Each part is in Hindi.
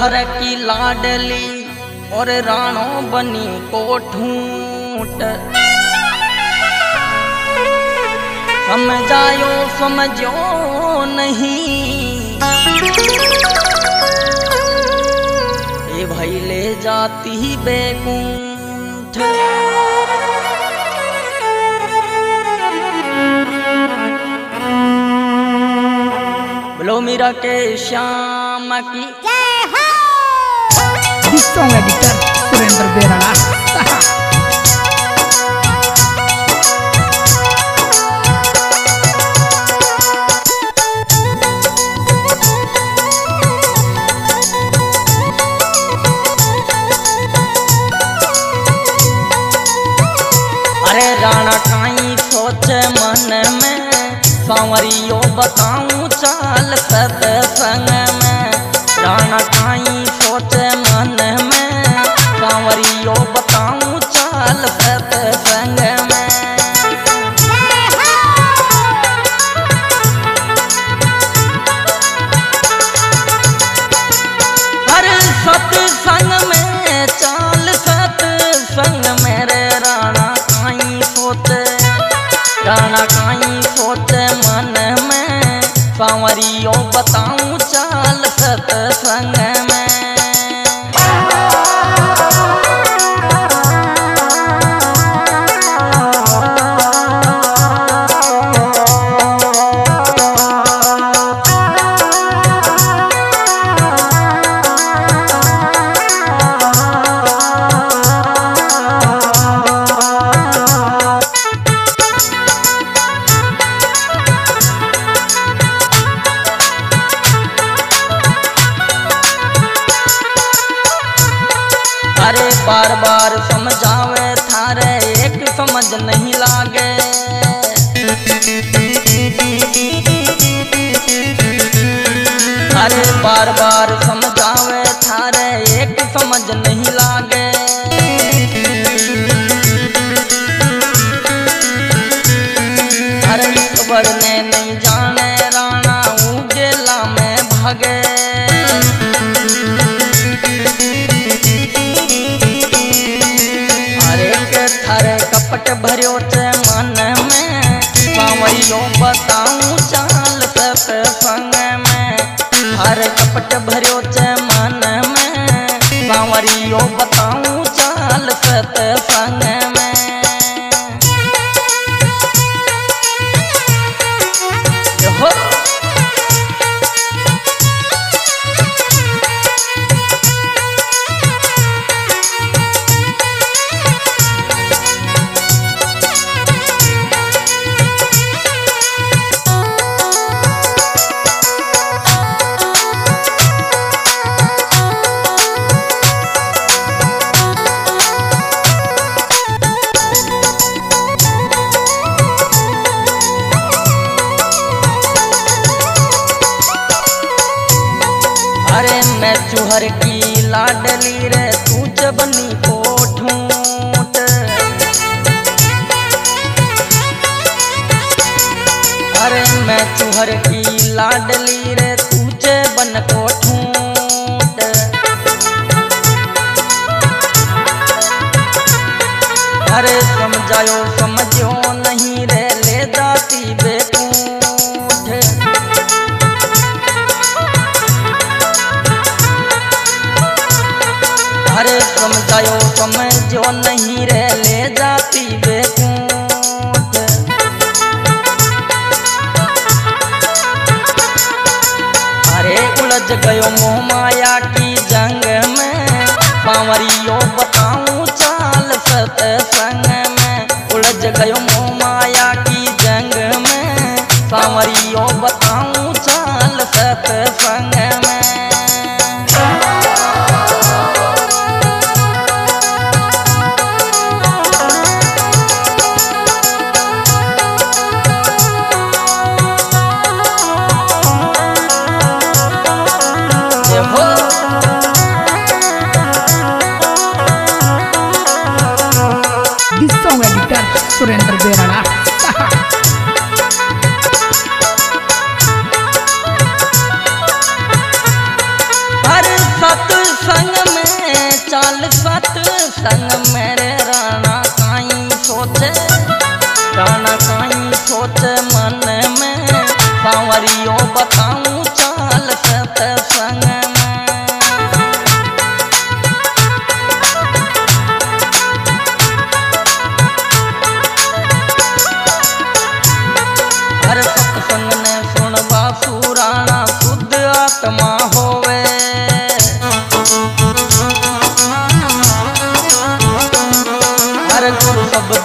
घर की लाडली और राणो बनी कोठूट। समझायो समझो नहीं, ए भाई ले जाती बेकुंठ। बोलो मीरा के श्याम की जय हो। This song editor Surendra Berada. अरे राणा काई सोच मन में, सांवरियो बताऊं चाल सत्संग में। राणा काई सोच मन में, सांवरियो बताऊं चाल सत्संग में। हर सत्संग में चाल सत्संग मेरे राणा काई सोच। राणा काई सोच मन में, सांवरियो बताऊं चाल सत्संग में। अरे बार बार समझावे थारे एक समझ नहीं लागे। अरे बार बार समझावे थारे एक समझ नहीं लागे। अरे खबर ने नहीं जाने राणा उगेला में भागे। थारे कपट भरियो चे मन में, सांवरियो बताऊं चाल सत्संग में। थारे कपट भरियो चे मन में, सांवरियो बताऊं चाल सत्संग में। हो अरे मैं चुहर की लाडली रे तूच बनी कोठूट। अरे मैं चुहर की लाडली रे तूच बन कोठूट। अरे समझायो समझो नहीं रे ले जाती बेकूठ। अरे समझायो समझो नहीं रे ले जाती बेकूठ। अरे उलझ गयो मोह माया की जंग में, सांवरियो बताऊं चाल सत्संग में। उलझ गयो मोह माया की जंग में, सांवरियो बताऊं चाल सत्संग में। This song editor Surendra Berada. हर सत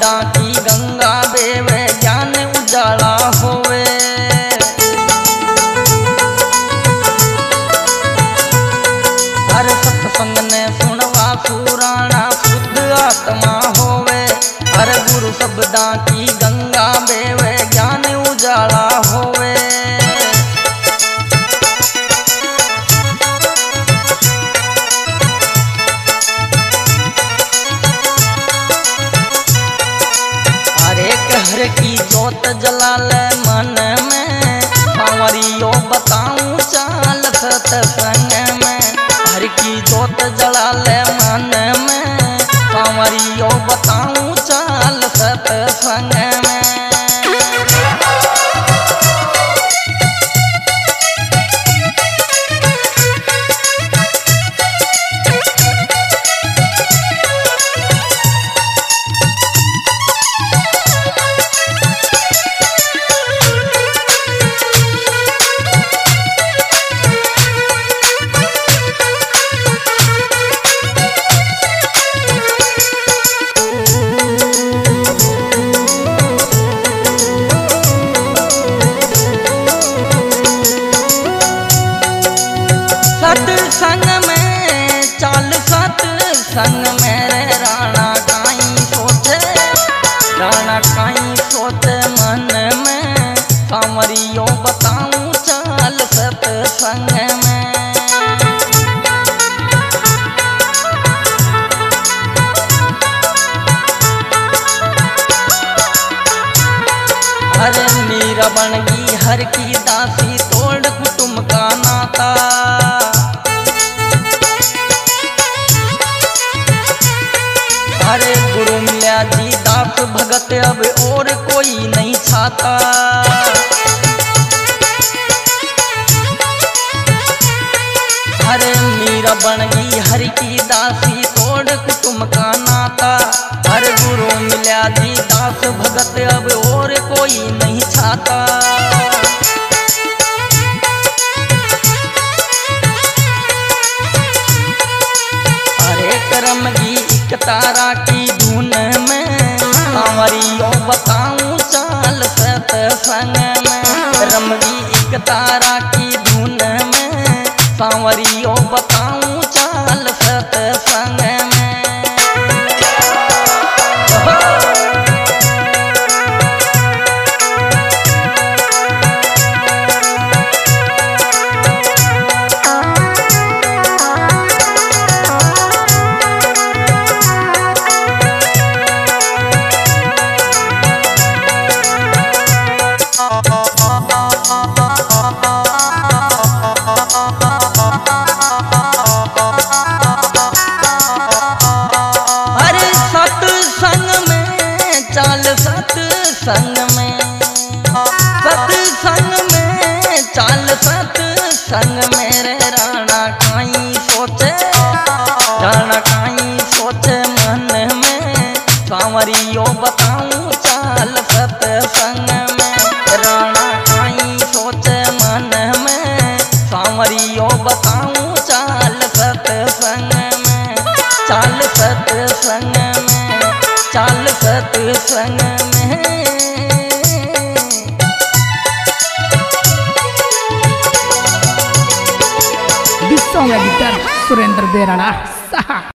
शब्दां की गंगा बेवे ज्ञान उजाला होवे। हर सत्संग ने सुनवा सुराना शुद्ध आत्मा होवे। हर गुरु शब्दां की गंगा बेवे ज्ञान उजाला होवे। हर की जोत जला ले मन में सांवरियो बताऊं चाल सत्संग में। हर की जोत जला ले मन में सांवरियो बताऊं चाल सत्संग में। सत्संग में चाल सत्संग मेरे राणा काई सोचे। राणा काई सोचे मन में सांवरियो बताऊं चाल सत्संग में। अरे मीरा बन गई हर की दासी तोड़ कुटुंब का नाता। अरे गुरु मिल्या जी दास भगत अब और कोई नहीं छाता। अरे मीरा बन गई हरि की दासी तोड़ कुटुंब का नाता। अरे गुरु मिल्या जी दास भगत अब और कोई नहीं छाता। करम की एक तारा की धुन में सांवरियो बताऊं चाल सत्संग में। रम की एक तारा की धुन में सांवरियो बताऊं चाल सत्संग में। सत्संग में चाल सत्संग मेरे राणा काई सोचे। राणा काई सोचे मन में सांवरियो बताऊं चाल सत्संग में। राणा काई सोचे मन में सांवरियो बताऊं चाल सत्संग में। चाल सत्संग में चाल सत्संग में। This song editor Surendra Berana Saha।